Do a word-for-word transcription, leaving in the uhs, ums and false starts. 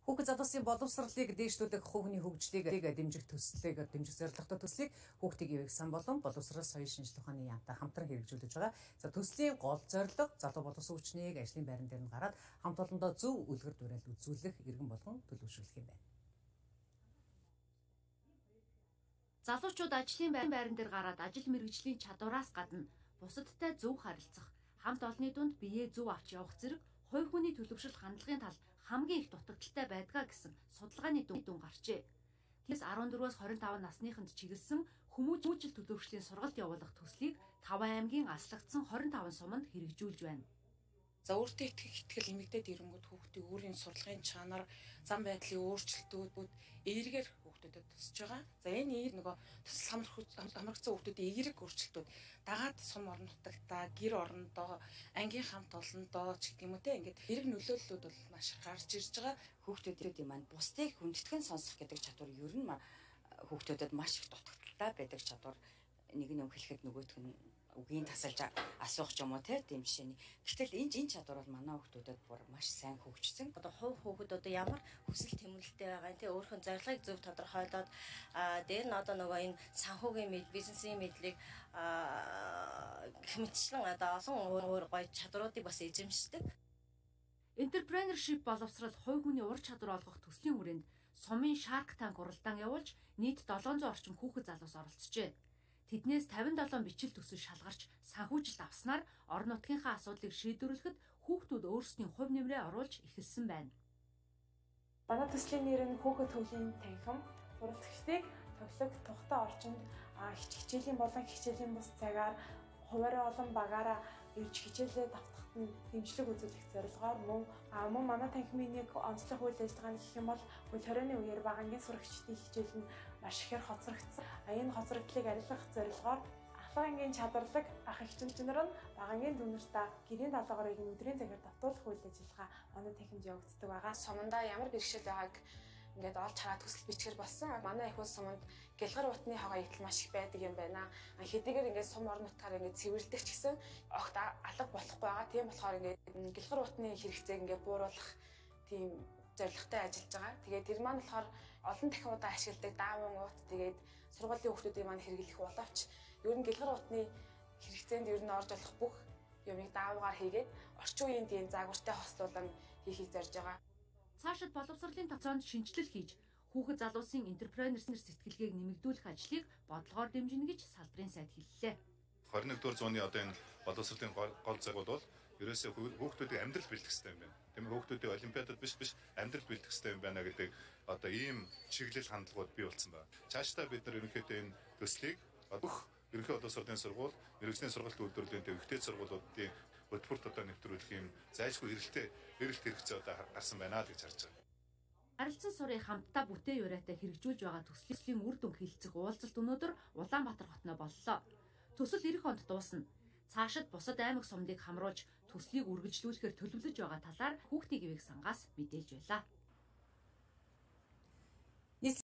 Хүүхэд залуусын боловсролыг дээшлүүлэх хүүхний хөгжлийг дэмжих төслийг дэмжих зорилготой төслийг хүүхдийн ивэг сан болон боловсрол соёл шинжилгээ ухааны яамтай хамтран хэрэгжүүлж байгаа. За төслийн гол зорилго залуу боловсон хүчнийг ажлын байран дээр нь гараад хамт олондоо зөв үлгэр дуурайл үзүүлэх, иргэн болгон төлөвшүүлэх юм байна. Залуучууд ажлын байран дээр гараад ажил мэргэжлийн чадвараас гадна бусадтай зөв харилцах, хамт олонны дунд биеэ зөв авч явах зэрэг хувь хүний төлөвшил хандлагын тал хамгийн их дутагдaltaй байдгаа гэсэн судалгааны дүн гарчээ. Тиймээс арван дөрвөөс хорин таван насныханд чиглэсэн хүмүүжил төлөвшлийн сургалт явуулах төслийг Таван аймгийн аслагдсан хорин таван суманд хэрэгжүүлж байна. За өөртөө итгэх итгэл эмэгдээд ирэнгүүт хүүхдийн өөрийн сурлагын чанар, зам байдлын өөрчлөлтүүд эергээр хүүхдүүдэд тусаж байгаа. За энэ нөгөө төсөл хамрагдсан хүүхдүүдийн эерэг өөрчлөлтүүд дагаад сум орон нутагтаа, гэр орондоо, ангийн хамт олондоо ч гэдэг юм уу те ингээд эерэг нөлөөллүүд бол маш гарч ирж байгаа. Хүүхдүүдийн маань бусдыг хүндэтгэн сонсох гэдэг чадвар ер нь хүүхдүүдэд маш их дутагдaltaй байдаг чадвар. Нэг нь хэлэхэд нөгөөх нь үгийн тасалж асуух ч юм уу тийм жишээний. Гэтэл энэ энэ чадвар бол манай хүүхдүүдэд бүр маш сайн хөгжсөн. Одоо хувь хүүхэд одоо ямар хүсэл тэмүүлэлтэй байгаа юм те өөрийнхөө зорилгыг зөв тодорхойлоод аа дээр нь одоо нөгөө энэ санхүүгийн мэд бизнесийн мэдлэг аа хэмжлэн одоо олон өөр гоё чадруудыг бас эзэмшдэг. Entrepreneurship боловсрал хувь хүний ур чадвар олгох төслийн хүрээнд сумын Shark Tank уралдаан явуулж нийт долоон зуун орчим хүүхэд залуус оролцжээ. Тэднээс тавин долоон бичил төсөл шалгарч санхүүжилт авснаар орон нутгийнхаа асуудлыг шийдвэрлэхэд хүүхдүүд өөрсдийн хувь нэмрээ оруулж эхэлсэн байна. Манай төслийн нэр нь хүүхэд төвлийн танхим, суралцагчдыг төвлөг тухтай орчинд хичээлийн болон хичээлийн бус цагаар хуваараа олон багаараа ирж хичээлээ давтахад нь дэмжлэг үзүүлэх зорилгоор мөн мөн манай танхимын нэг онцлог үйл ажиллагаа гэх юм бол хөл хорионы үеэр багангийн сурагчдын хичээл нь маш ихээр хоцрогдсон. Энэ хоцрогдлыг арилгах зорилгоор ахлах ангийн чадварлаг ах эгчнэр нь багангийн дүнэртээ гэрийн даалгаврыг өдрийн цагаар давтуулах үйл ажиллагаа манай танхимд явагддаг байгаа. Сумандаа ямар бэрхшээл байгааг ингээд олж хараад төсөл бичгэр болсон. Манай их улс суманд гэлгар утны хаваа идэл маш их байдаг юм байна. Хэдийгээр ингээд сум орон нутгаар ингээд цэвэрлдэг ч гэсэн огт алга болохгүй байгаа. Тийм болохоор ингээд гэлгар утны хэрэгцээг ингээд бууруулах тийм зорилготой ажиллаж байгаа. Тэгээд тэр маань болохоор олон дахин удаа ашигладаг даавын ут тэгээд сургуулийн хүүхдүүдийн маань хэрэглэх боловч ер нь гэлгар утны хэрэгцээнд ер нь орж олох бүх юмыг даавгаар хийгээд орчин үеийн тийм загвартай хослуулан хийхийг зорж байгаа. Цаашид боловсролын төвцөөнд шинжилэл хийж хүүхэд залуусын энтерпренерс сэтгэлгээг нэмэгдүүлэх ажлыг бодлогоор дэмжинэ гэж салбарын сайд хэллээ. хорин нэгдүгээр зууны одоо энэ боловсролын гол зорилго бол ерөөсөө хүүхдүүдийн амьдрал бэлтгэх хэрэгтэй юм байна. Тийм хүүхдүүдийн олимпиадад биш биш амьдрал бэлтгэх хэрэгтэй юм байна гэдэг одоо ийм чиглэл хандлагууд бий болсон байна. Цаашдаа бид нар ерөнхийдөө энэ төслийг бүх ерөнхий боловсролын сургууль, мэргэжлийн сургалт үйлдвэрлэлийн төвөгтэй сургуулиудын хөтөлбөрт одоо нэвтрүүлэх юм зайлшгүй эрэлтээ эрэлт хэрэгцээ одоо гарсан байна л гэж харж байгаа. Харилцан сурыг хамтдаа бүтээн яриатай хэрэгжүүлж байгаа төслийн үр дүн хэлцэх уулзалт өнөөдөр Улаанбаатар хотноо боллоо. Төсөл эх онд дуусна. Цаашид бусад аймаг сумдыг хамруулж төслийг үргэлжлүүлэхээр төлөвлөж байгаа талаар хүүхдийн ивэг сангаас мэдээлж байлаа.